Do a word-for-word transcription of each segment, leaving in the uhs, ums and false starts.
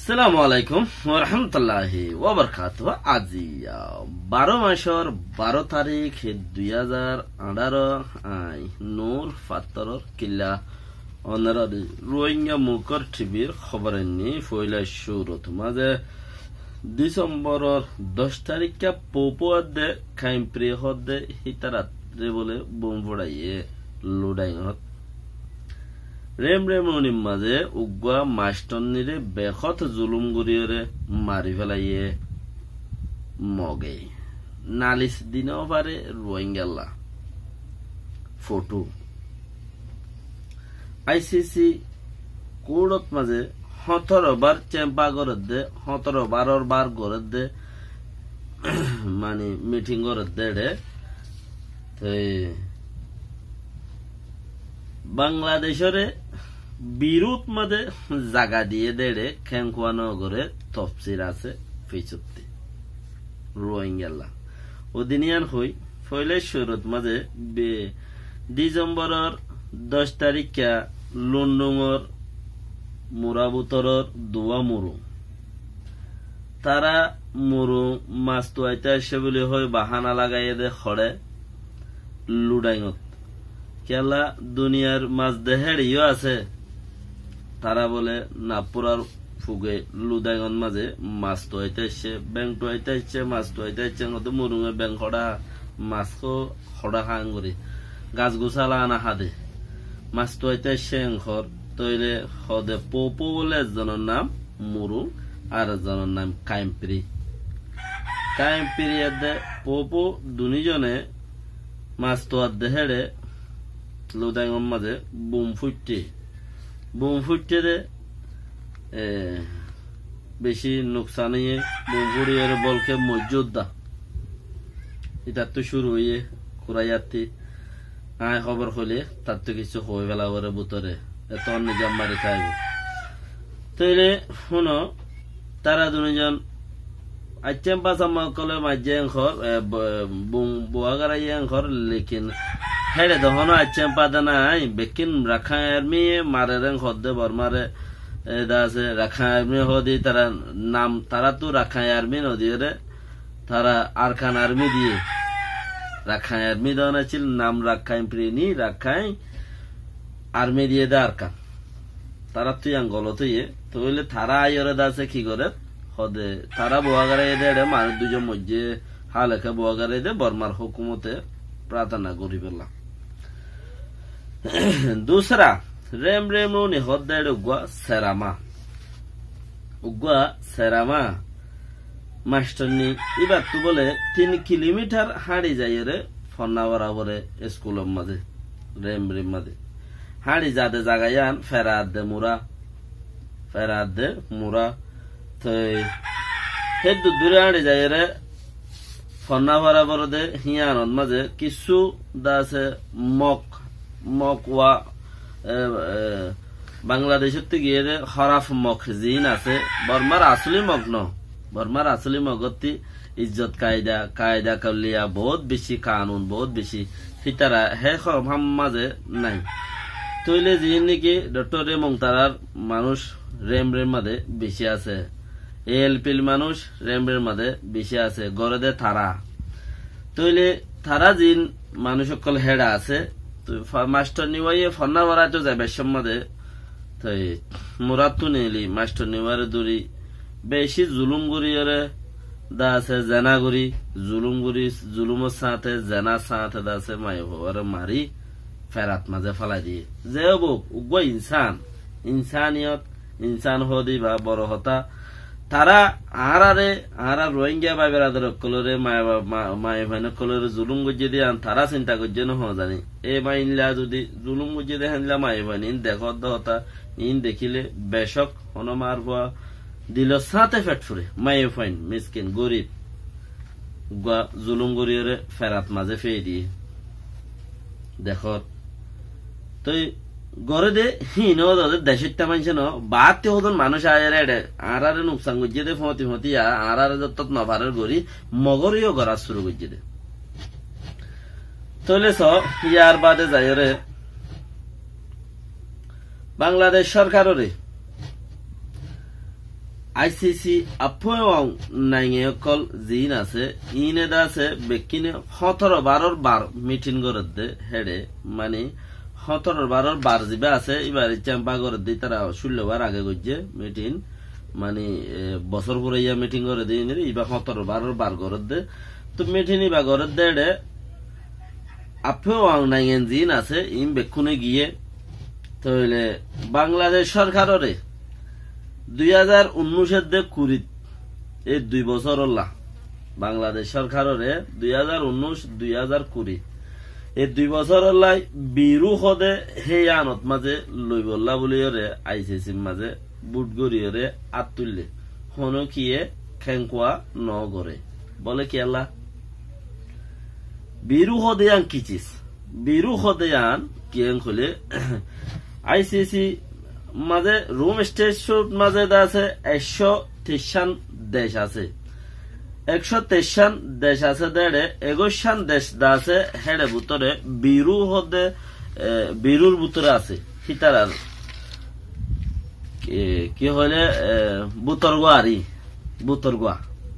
আসসালামু আলাইকুম ওয়া রাহমাতুল্লাহি ওয়া বারাকাতুহু। আজি বারো মাসের বারো তারিখ দুই হাজার আঠারো আই নূর ফাত্তরর কিল্লা অনারাদি রোহিঙ্গা মুখর টিভির খবর নি ফইলা শুরুত মাঝে ডিসেম্বরের দশ তারিখে পোপোদে খাইমপ্রি হদে হিতারাত্রে বলে বোম ফোড়াইয়ে লুডাইঙত রেম রেম উনির মাঝে উগুয়া মাস্টনিরে বেখত জুলুম গুরিয়রে মারি ফেলাইয়ে মগে নালিশ দিনেও পারে রোহিঙ্গাল্লা ফটো আইসিসি কোর্টত মাঝে সতেরো বার চেম্পা গরত দে সতেরো বারোর বার গরত দে মানে মিটিং গরত দে বাংলাদেশের বিরোধ মাঝে জাগা দিয়ে দেড়ে খেঙ্কুয়ানো করে তফসির আছে ফিচুত্তি রোহিঙ্গাল্লা ওদিনিয়ান হই ফইলে শুরুত মাঝে ডিসেম্বরের দশ তারিখা লন্ডনের মুরাবুতরর দুয়া মুরু তারা মুরু মাছ তুয়াইতে আসে বলে হয় বাহানা লাগাইয়ে দে খড়ে লুডাইঙত কেলা দুনিয়ার মাছ দেহেড়িও আছে তারা বলে নাপুরার ফুগে লুদাইগন মাঝে মাছ তো হইতে আসছে ব্যাংক তো হইতে আসছে মাছ তো হইতে আসছে মুরুঙে ব্যাংক খড়া মাছ খড়া খান করি গাছ গুছালা আনা হাদে মাছ তো হইতে আসছে এংখর তৈলে হদে পোপো বলে একজনের নাম মুরু আর একজনের নাম কাইমপ্রি কাইমপ্রি দে পোপো দুজনে মাছ তো আর দেহেড়ে লুদাইগন মাঝে বুম ফুটতে বুম ফুটতে দে বেশি নোকসান হয়ে বুম ফুড়িয়ে বলকে মজুদা এটা তো শুরু হইয়ে কুরাইয়াতি আয় খবর হলে তার তো কিছু হয়ে গেলা ওরে বুতরে এত নিজাম মারি খাইব তৈলে শুনো তারা দুজন আইটেম পাশা কলে মাঝে এংখর বুম বোয়াগারাই এংখর লেকিন হেড়ে দহনো আচ্ছেন পাদা নাই বেকিন রাখা আর্মি মারে রেং হদে বর্মারে দাসে রাখা আর্মি হদি তারা নাম তারা তো রাখা আর্মি নদী রে তারা আরখান আর্মি দিয়ে রাখা আর্মি দেওয়া ছিল নাম রাখাই প্রিনি রাখাই আর্মি দিয়ে দে আরখান তারা তুই গলত ইয়ে তো বললে তারা আইরে দাসে কি করে হদে তারা বোয়াগারে দে মানুষ দুজন মধ্যে হালেখা বোয়াগারে দে বর্মার হুকুমতে প্রার্থনা করি পেলাম दूसरा रेम रेम नी हद उगुआ सेरामा उगुआ सेरामा मास्टरनी इबार तो बोले तीन किलोमीटर हाड़ी जाइए रे फन्ना बराबरे स्कूल मजे रेम रेम मजे हाड़ी जादे जागायान फेराद दे मुरा फेराद दे मुरा तो हेद दूरे हाड़ी जाइए रे फन्ना बराबर दे हियान मजे किसु दासे मक মকওয়া বাংলাদেশের গিয়ে হরাফ মক জিন আছে বর্মার আসলি মগ্ন বর্মার আসলি মগতি ইজ্জত কায়দা কায়দা কলিয়া বহুত বেশি কানুন বহুত বেশি ফিতারা হে মাঝে নাই তৈলে জিন নাকি ডক্টর মংতারার মানুষ রেম রেম মাঝে বেশি আছে এল পিল মানুষ রেম রেম মাঝে বেশি আছে গড়ে থারা তৈলে থারা জিন মানুষ সকল হেডা আছে মাস্টার নিওয়াইয়ে ফন্না বাড়াই তো যাবে সম্মাদে তাই মুরাদ তো নিলি মাস্টার নিওয়ারে দূরি বেশি জুলুম গুরিয়রে দা আছে জেনা গুরি জুলুম গুরি জুলুমের সাথে জেনা সাথে দা আছে মাই বাবার মারি ফেরাত মাঝে ফেলাই দিয়ে যে বুক উগ্র ইনসান ইনসানিয়ত ইনসান হদি বা বড় হতা তারা আরারে আরা রোহিঙ্গা বা বেড়াদের কলরে মায়ে ভাইনে কলরে জুলুম গজিয়ে দিয়ে তারা চিন্তা করছে না হওয়া জানি এ মাইনলা যদি জুলুম গজিয়ে দেখেন মায়ে ভাই ইন দেখ হতা ইন দেখিলে বেশক হনমার হওয়া দিল সাথে ফেট ফুরে মায়ে ফাইন মিসকিন গরিব জুলুম গরিয়রে ফেরাত মাঝে ফেয়ে দিয়ে দেখ তুই গড়ে দে হিন দেশের মানছে ন বাদ হতন মানুষ আয়ারে আরারে নুকসান করছে দে ফতি ফতি আরারে যত নভারের গড়ি মগরিও গড়া শুরু করছে দে তলে স ইয়ার বাদে যাই রে বাংলাদেশ সরকারের আইসিসি আপয়ং নাইঙে অকল জিন আছে ইনে দাসে বেকিনে সতেরো বারোর বার মিটিং করত দে হেডে মানে সতেরো বারোর বার জিবা আছে এবার চাম্পা করত দি তারা ষোলোবার আগে গজ্জে মিটিং মানে বছর পরে ইয়া মিটিং করে দিই এবার সতেরো বারোর বার করত দে তো মিটিং ইবা করত দে হেডে আপয়ং নাইঙেন জিন আছে ইম বেকুনে গিয়ে তাহলে বাংলাদেশ সরকাররে দুই হাজার উনিশের দে কুড়ি এই দুই বছর বাংলাদেশ সরকারের দুই হাজার উনিশ দুই হাজার কুড়ি এই দুই বছর বিরু হদে হে আনত মাঝে লইবল্লা বলি আইসিসির মাঝে বুট গড়িয়ে আত তুললে হনো কিয়ে খেঙ্কুয়া ন করে বলে কি আল্লাহ বিরু হদে আন কিচিস বিরু হদে আন কিয়েন খুলে আইসিসি মাঝে রুম স্টেশন মাঝে আছে একশো তেইশান দেশ আছে একশো তেইশান দেশ আছে দেড়ে একুশান দেশ আছে হেডে ভিতরে বিরু হদে বিরুর ভিতরে আছে সীতারার কি হলে বুতরগোয়া আরি বুতরগোয়া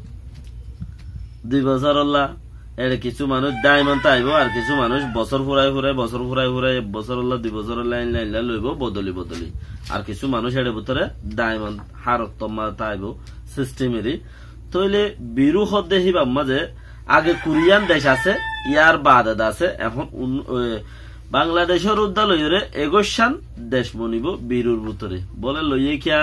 দুই বছর হল্লা এর কিছু মানুষ ডায়মন্ড আইব আর কিছু মানুষ বছর ফুরাই ফুরাই বছর ফুরাই ফুরাই বছর হল্লা দুই বছর লাইন লাইন লইব বদলি বদলি আর কিছু মানুষ এর ভিতরে ডায়মন্ড হারতমা আইব সিস্টেমেরই তইলে বিরু হদে হিবাম মাঝে আগে কোরিয়ান দেশ আছে ইয়ার বাদ আছে এখন বাংলাদেশের উদ্দা লইরে এগোশান দেশ মনিব বিরুর ভিতরে বলে লইয়ে কিয়া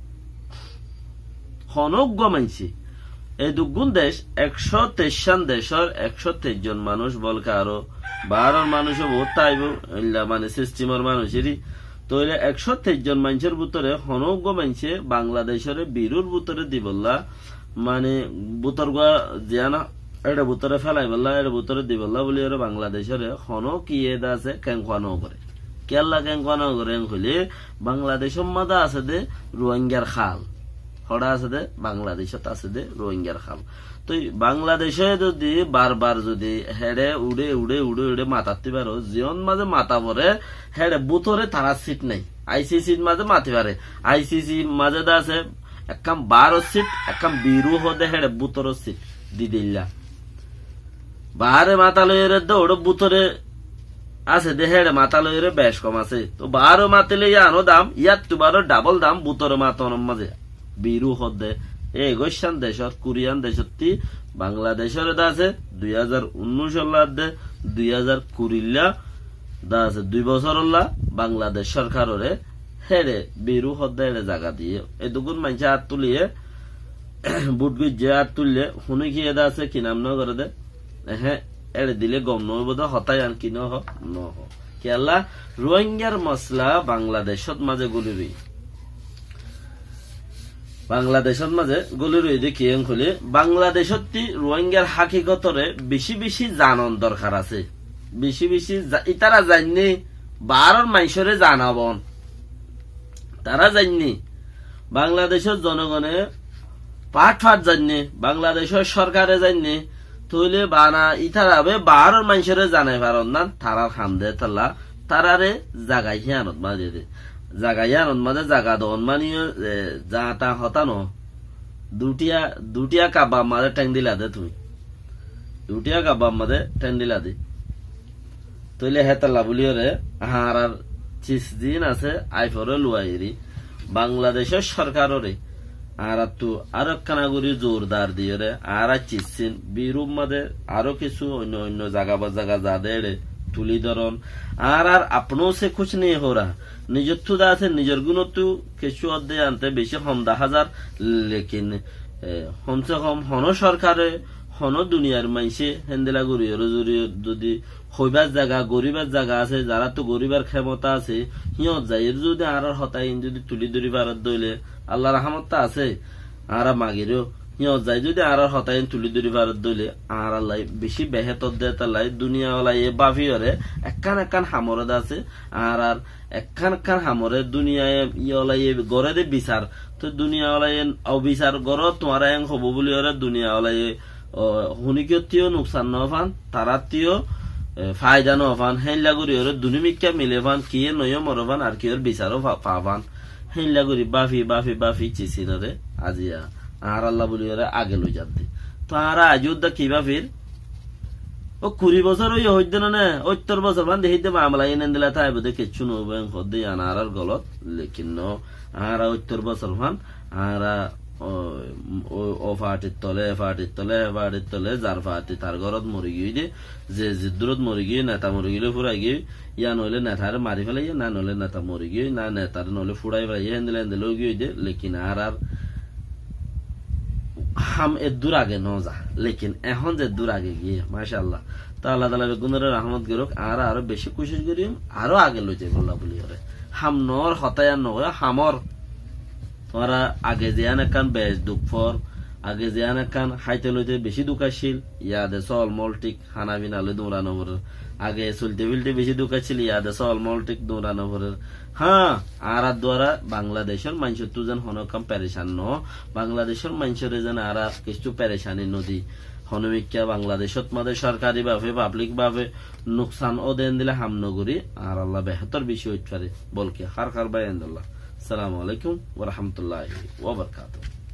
হনজ্ঞ মানছি এই দুগুণ দেশ একশো তেইশান দেশের একশো তেইশ জন মানুষ বলকে আরো বারোর মানুষও বহুত তাইব মানে সিস্টেমের মানুষেরই তইলে একশো তেইশ জন মানুষের ভিতরে হনজ্ঞ মানছে বাংলাদেশের বিরুর ভিতরে দিবল্লা মানে বুতরগা জিয়ানা এটা ভিতরে ফেলাই বললা এর ভিতরে দিবল্লা বলি আর বাংলাদেশের হন কি এদা আছে ক্যাংখানো করে কেল্লা ক্যাংখানো করে হইলে বাংলাদেশের মাদা আছে দে রোহিঙ্গার খাল হড়া আছে দে বাংলাদেশত আছে দে রোহিঙ্গার খাল তো বাংলাদেশে যদি বারবার যদি হেডে উড়ে উড়ে উড়ে উড়ে মাতাতে পারো জীবন মাঝে মাথা পরে হেডে বুতরে তারা সিট নাই আইসিসির মাঝে মাতি পারে আইসিসি মাঝে দা আছে একদম বারো সিট একদম বিরু হদে হেডে বুতর সিট দি দিল্লা বাহারে মাথা লইরে ওটা বুতরে আছে দে হেডে মাথা লইরে বেশ কম আছে তো বারো মাতিলে আনো দাম ইয়ার তো বারো ডাবল দাম বুতরে মাতানোর মাঝে বিরু হদে এই এগোশান দেশত কোরিয়ান দেশতি বাংলাদেশের দা আছে দুই হাজার উনিশ দে দুই হাজার কুড়িল্লা দা আছে দুই বছর বাংলাদেশ সরকারে হেরে বিরু হদে হেরে জায়গা দিয়ে এই দুগুণ মানুষে হাত তুলিয়ে বুট গুজে হাত তুললে শুনে কি এদা আছে কি নাম ন করে দে হ্যাঁ এড়ে দিলে গম নব হতাই আন কি ন হ কেলা রোহিঙ্গার মশলা বাংলাদেশত মাঝে গুলি রই বাংলাদেশের মাঝে গলি রই দেখি খুলে বাংলাদেশত রোহিঙ্গার হাকিকতরে বেশি বেশি জানন দরকার আছে বেশি বেশি ইতারা জাননি বারোর মাইসরে জানাবন তারা জাননি বাংলাদেশের জনগণে পাঠ ফাট জাননি বাংলাদেশের সরকারে জাননি তৈলে বানা ইতারা বারোর মাইসরে জানাই পারন না তারার খাম দে তাল্লা তারারে জাগাই হিয়ানত মাঝে দে জাগাইয়ান মাঝে জাগা দন মানে যা তা হতানো দুটিয়া দুটিয়া কাবাব মাঝে ট্যাং দিলা দে তুমি দুটিয়া কাবাব মাঝে ট্যাং দিলা দে তইলে হেতাল্লা বলিও রে হার আর চিস দিন আছে আইফরে লুয়াইরি বাংলাদেশের সরকাররে আর তো আরো কানাগুড়ি জোরদার দিয়ে রে আর চিসিন বিরূপ মাঝে আরো কিছু অন্য অন্য জায়গা বা জায়গা যা দে তুলি ধরন আর আর আপনও সে খুশ নেই হো রা নিজের তো আছে নিজের গুণ তো কিছু অর্ধে আনতে বেশি কম দা হাজার লেকিন কমসে কম হন সরকারে হন দুনিয়ার মাইসে হেন্দেলা গরিয়র যদি হইবার জায়গা গরিবার জায়গা আছে যারা তো গরিবার ক্ষমতা আছে সিহঁত যায় যদি আর হতাইন যদি তুলি ধরি ভারত দইলে আল্লাহ রহমতটা আছে আর মাগিরও সিহঁত যায় যদি আর হতাইন তুলি ধরি ভারত দইলে আর আল্লাহ বেশি বেহেতর দে তাল্লাই দুনিয়া ওলাই এ বাফিয়রে একান একান হামরদ আছে আর আর একান একান হামরে দুনিয়ায় ইলাই গড়ে দে বিচার তো দুনিয়া ওলাই অবিচার গড় তোমার এং হব বলি ওরে দুনিয়া ওলাই হুনিকীয় নোকসান নফান তারাতীয় ফায়দা নফান হেনলা করি ওর দুনিমিকা মিলে ফান কিয়ে নয় মরফান আর কি ওর বিচারও পাবান হেনলা করি বাফি বাফি বাফি চিসিনরে আজিয়া আর আল্লাহ বলি ওরা আগে লই যাতে তো আর আজুদ্দা কিবা ফির ও কুড়ি বছর ওই হইতে না ওত্তর বছর বান্ধে হইতে মামলা এনে দিলে তাই বোধ কিচ্ছু নবেন হদ্দি আনার আর গলত লেকিন ন আরা ওত্তর বছর ফান আরা ও ফাটির তলে এ ফাটির তলে এ ফাটির তলে যার ফাটি তার ঘরত মরি গিয়ে দে যে জিদ্দুরত মরি গিয়ে নেতা মরি গেলে ফুরাই গিয়ে ইয়া নইলে নেতারে মারি ফেলাই না নইলে নেতা মরি গিয়ে না নেতার নইলে ফুড়াই ফেলাই হেন্দিলে হেন্দিলেও গিয়ে দে লেকিন আর আর হাম এর দূর আগে ন যা লেকিন এখন যে দূর আগে গিয়ে মাশাআল্লাহ তা আল্লাহ তাআলা বেগুনের রহমত করুক আর আরো বেশি কোশিশ করি আরো আগে লই যাই আল্লাহ বলি করে হাম নর হতায়া নয় হামর তোরা আগে যেন কান বেশ দুঃখর আগে যেন কান হাইতে লইতে বেশি দুঃখাশীল ইয়াদে সল মলটিক হানা বিনা লই দৌড়ানো ভরের আগে চলতে ফিলতে বেশি দুঃখাশীল ইয়াদে সল মলটিক দৌড়ানো ভরের হ্যাঁ আর দ্বারা বাংলাদেশের মানুষের তো যেন হনকাম পেরেশান ন বাংলাদেশের মানুষের যেন আর কিছু পেরেশানি নদী হনমিকা বাংলাদেশত মাঝে সরকারি ভাবে পাবলিক ভাবে নুকসান ও দেন দিলে হামনগরী আর আল্লাহ বেহতর বেশি হইতে পারে বলকে হার খার বাই আল্লাহ আসসালামু আলাইকুম ওয়া রাহমাতুল্লাহি ওয়া বারাকাতুহু।